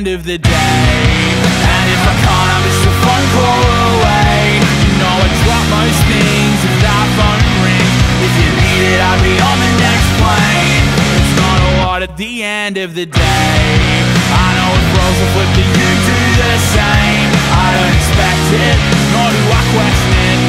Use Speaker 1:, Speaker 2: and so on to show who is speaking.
Speaker 1: of the day. And if I can't, I'm just a phone call away. You know I drop most things if that phone rings. If you need it, I'll be on the next plane. It's not a lot at the end of the day. I know if roles will flip, that you do the same. I don't expect it, nor do I question it.